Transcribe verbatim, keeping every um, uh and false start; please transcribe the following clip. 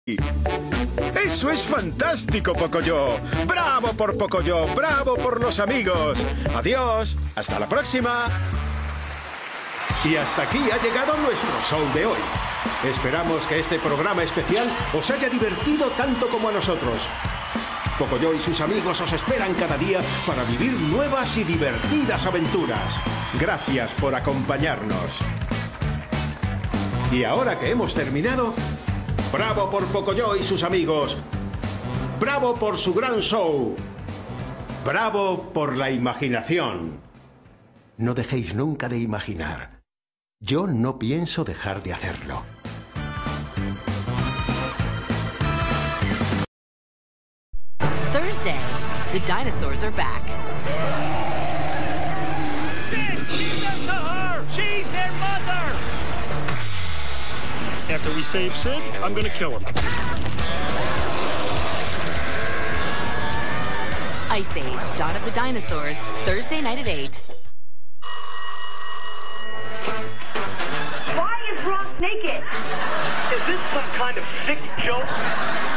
¡Eso es fantástico, Pocoyo! ¡Bravo por Pocoyo! ¡Bravo por los amigos! ¡Adiós! ¡Hasta la próxima! Y hasta aquí ha llegado nuestro show de hoy. Esperamos que este programa especial os haya divertido tanto como a nosotros. Pocoyo y sus amigos os esperan cada día para vivir nuevas y divertidas aventuras. Gracias por acompañarnos. Y ahora que hemos terminado, ¡bravo por Pocoyo y sus amigos! ¡Bravo por su gran show! ¡Bravo por la imaginación! No dejéis nunca de imaginar. Yo no pienso dejar de hacerlo. Thursday, the dinosaurs are back. Sid, leave them to her! She's their mother! After we save Sid, I'm gonna kill him. Ice Age, Dawn of the Dinosaurs, Thursday night at eight. Why is Ross naked? Is this some kind of sick joke?